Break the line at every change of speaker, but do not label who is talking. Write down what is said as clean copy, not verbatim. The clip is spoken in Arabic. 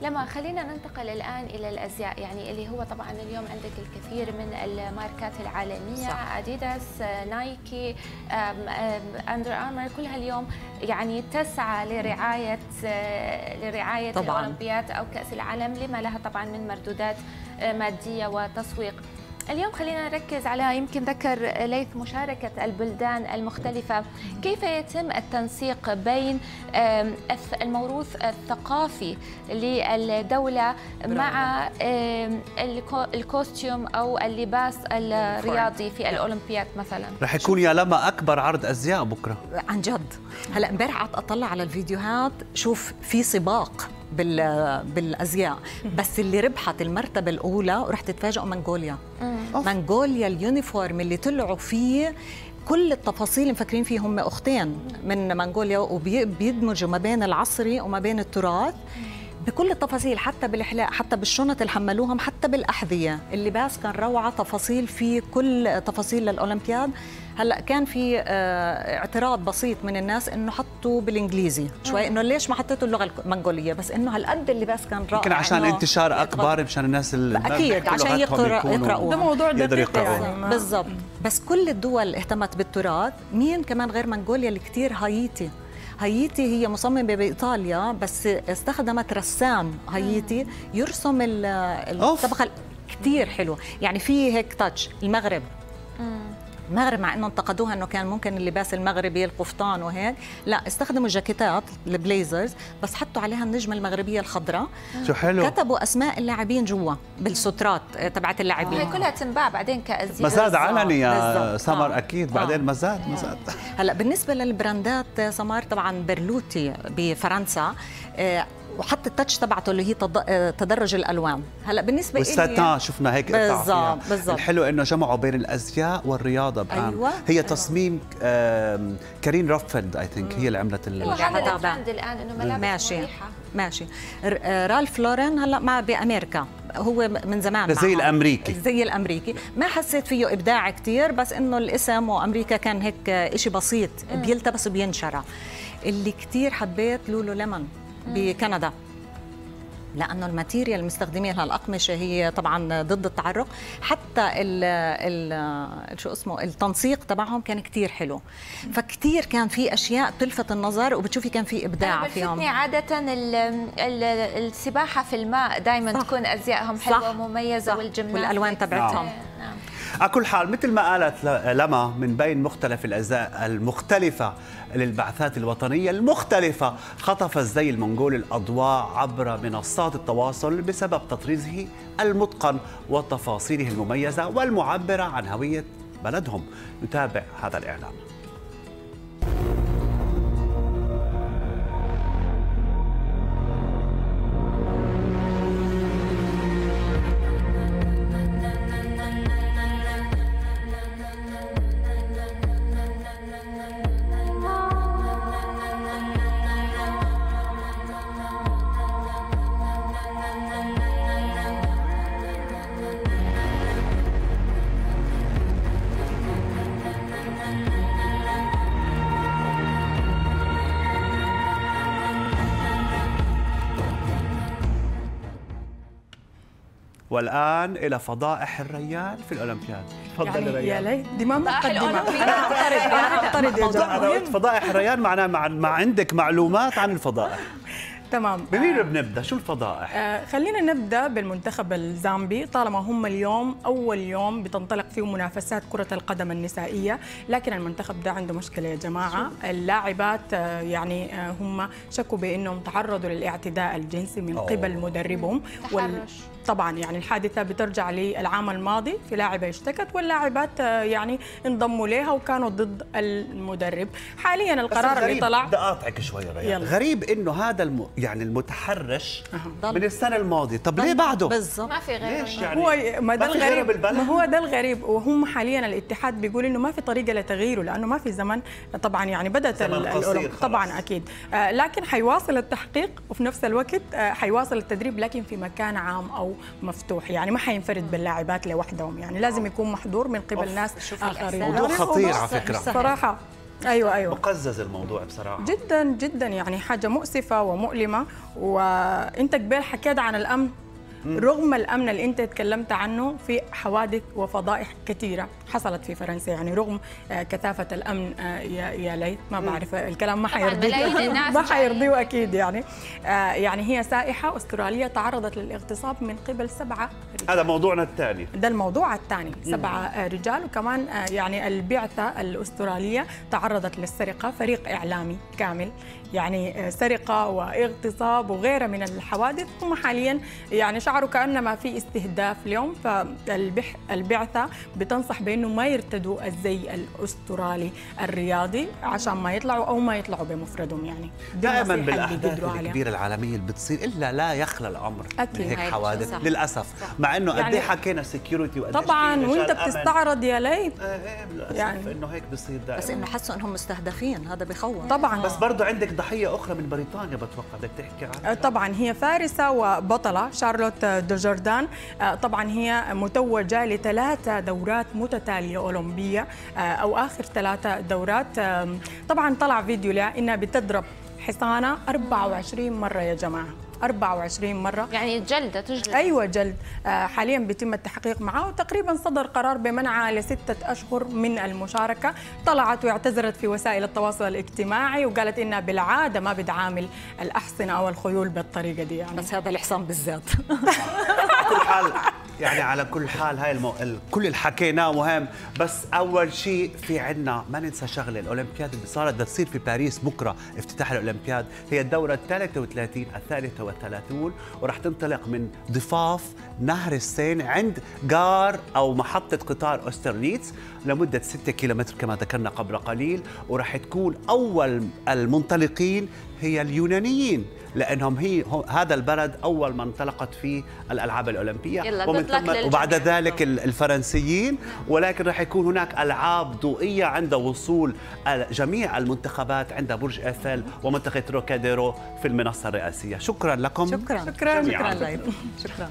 لما خلينا ننتقل الآن إلى الأزياء، يعني اللي هو طبعا اليوم عندك الكثير من الماركات العالمية، صح. أديداس، نايكي، أندر آرمر، كلها اليوم يعني تسعى لرعاية الأولمبياد أو كأس العالم، لما لها طبعا من مردودات مادية وتسويق. اليوم خلينا نركز على، يمكن ذكر ليث، مشاركة البلدان المختلفة. كيف يتم التنسيق بين الموروث الثقافي للدولة مع الكوستيوم أو اللباس الرياضي في الأولمبياد مثلا؟
رح يكون يا لما أكبر عرض أزياء بكرة
عن جد. هلا امبارح قعدت أطلع على الفيديوهات، شوف في سباق بالازياء، بس اللي ربحت المرتبه الاولى ورح تتفاجئوا منغوليا. منغوليا اليونيفورم اللي طلعوا فيه كل التفاصيل، مفكرين فيه هم اختين من منغوليا وبيدمجوا ما بين العصري وما بين التراث بكل التفاصيل، حتى بالحلاق، حتى بالشنط اللي حملوهم، حتى بالاحذيه. اللباس كان روعه، تفاصيل فيه، كل تفاصيل للاولمبياد. هلا كان في اعتراض بسيط من الناس انه حطوا بالانجليزي شوي، انه ليش ما حطيتوا اللغه المنغوليه، بس انه هالقد اللباس كان رائع.
يمكن عشان انتشار اكبر، مشان الناس
اكيد عشان يقرأوا.
ده موضوع دقيق
يعني بالضبط. بس كل الدول اهتمت بالتراث. مين كمان غير منغوليا اللي كثير؟ هايتي هي مصممة بإيطاليا، بس استخدمت رسام هايتي يرسم الطبقة كثير حلو. يعني في هيك تاتش. المغرب مع انه انتقدوها انه كان ممكن اللباس المغربي القفطان وهيك، لا استخدموا جاكيتات البليزرز بس حطوا عليها النجمه المغربيه الخضراء.
شو حلو.
كتبوا اسماء اللاعبين جوا بالسترات تبعت اللاعبين.
هي كلها تنباع بعدين كازياء.
مزاد علني يا سمر. اكيد بعدين مزاد.
هلا بالنسبه للبراندات سمر، طبعا برلوتي بفرنسا وحط التاتش تبعته اللي هي تدرج الالوان. هلا بالنسبه
والساتان شفنا هيك
بالضبط.
الحلو انه جمعوا بين الازياء والرياضه بآن.
أيوة.
هي تصميم كارين روفند اي ثينك هي اللي عملت
هذا الترند الان انه ملابس
ماشي. رالف لورين هلا مع بامريكا، هو من زمان
زي الامريكي.
ما حسيت فيه ابداع كثير، بس انه الاسم وامريكا كان هيك شيء بسيط بيلتبس وبينشرى. اللي كثير حبيت لولو ليمون بكندا، لانه الماتيريال المستخدمينها الاقمشه هي طبعا ضد التعرق، حتى شو اسمه التنسيق تبعهم كان كثير حلو. فكتير كان في اشياء بتلفت النظر وبتشوفي كان في ابداع فيهم.
عاده السباحه في الماء دائما تكون ازيائهم حلوه ومميزه،
والالوان تبعتهم.
على كل حال مثل ما قالت لما، من بين مختلف الأزياء المختلفة للبعثات الوطنية المختلفة، خطف الزي المنغولي الأضواء عبر منصات التواصل بسبب تطريزه المتقن وتفاصيله المميزة والمعبرة عن هوية بلدهم. نتابع هذا الإعلان. والآن إلى فضائح الريان في الأولمبياد.
تفضل يعني يا ليت، دي ما مقدمة. أنا أعترض يا جماعة.
فضائح الريان معناه ما عندك معلومات عن الفضائح.
تمام.
بمين بنبدا؟ شو الفضائح؟
خلينا نبدا بالمنتخب الزامبي، طالما هم اليوم اول يوم بتنطلق فيه منافسات كره القدم النسائيه، لكن المنتخب ده عنده مشكله يا جماعه. اللاعبات يعني هم شكوا بانهم تعرضوا للاعتداء الجنسي من قبل مدربهم. طبعا يعني الحادثه بترجع للعام الماضي، في لاعبه اشتكت واللاعبات يعني انضموا لها وكانوا ضد المدرب. حاليا القرار اللي طلع،
بدي اقاطعك شوي ريان، غريب انه هذا يعني المتحرش من السنه الماضيه، طب ليه بعده؟
بالضبط،
ما في غيره.
يعني
هو ما ده الغريب، ما هو ده الغريب. وهم حاليا الاتحاد بيقول انه ما في طريقه لتغييره، لانه ما في زمن. طبعا يعني بدات طبعا اكيد، لكن حيواصل التحقيق وفي نفس الوقت حيواصل التدريب، لكن في مكان عام او مفتوح. يعني ما حينفرد باللاعبات لوحدهم، يعني لازم يكون محظور من قبل ناس اخرين.
موضوع خطير على فكره
صراحه. ايوه
مقزز الموضوع بصراحه
جدا جدا، يعني حاجه مؤسفه ومؤلمه. وانت قبل حكيت عن الامن، رغم الامن اللي انت تكلمت عنه، في حوادث وفضائح كثيره حصلت في فرنسا، يعني رغم كثافه الامن يا ليت ما بعرف الكلام ما حيرضيه ما حيرضيه اكيد يعني. يعني هي سائحه استراليه تعرضت للاغتصاب من قبل 7 رجال.
هذا موضوعنا الثاني،
ده الموضوع الثاني، 7 رجال. وكمان يعني البعثه الاستراليه تعرضت للسرقه، فريق اعلامي كامل، يعني سرقه واغتصاب وغيرها من الحوادث. هم حاليا يعني شعروا كانما في استهداف اليوم، فالبعثه بتنصح بانه ما يرتدوا الزي الاسترالي الرياضي عشان ما يطلعوا او ما يطلعوا بمفردهم. يعني
دائما بالاحداث الكبيره العالميه اللي بتصير الا لا يخلى الامر
أكيد.
من هيك حوادث
صح.
للاسف، مع انه
يعني
قد ايه حكينا سكيورتي وقد ايه
طبعا وانت بتستعرض يا ليت
للاسف
يعني
انه هيك بصير دائما،
بس انه حسوا انهم مستهدفين، هذا بخوف.
طبعا.
بس برضه عندك ضحيه اخرى من بريطانيا بتوقع بدك تحكي عنها.
طبعا هي فارسه وبطله شارلوت دو جوردان. طبعا هي متوجه ل3 دورات متتاليه اولمبيه، او اخر 3 دورات. طبعا طلع فيديو لها انها بتضرب حصانه 24 مره يا جماعه، 24 مرة،
يعني تجلد.
أيوة جلد. حاليا بيتم التحقيق معه، وتقريبا صدر قرار بمنعها ل6 أشهر من المشاركة. طلعت واعتذرت في وسائل التواصل الاجتماعي وقالت إنها بالعادة ما بتعامل الأحصنة أو الخيول بالطريقة دي يعني.
بس هذا الحصان بالذات
على كل حال يعني على كل حال هاي كل اللي حكيناه مهم. بس اول شيء في عنا ما ننسى شغله، الاولمبياد اللي صارت بدها تصير في باريس بكره، افتتاح الاولمبياد، هي الدوره 33 33 وراح تنطلق من ضفاف نهر السين عند جار او محطه قطار اوسترليتس لمده 6 كيلومتر كما ذكرنا قبل قليل، وراح تكون اول المنطلقين هي اليونانيين، لانهم هذا البلد اول ما انطلقت فيه الالعاب الاولمبيه، وبعد ذلك الفرنسيين. ولكن راح يكون هناك العاب ضوئيه عند وصول جميع المنتخبات عند برج ايفل ومنطقه تروكاديرو في المنصه الرئاسيه. شكرا لكم.
شكرا ليلى. شكرا.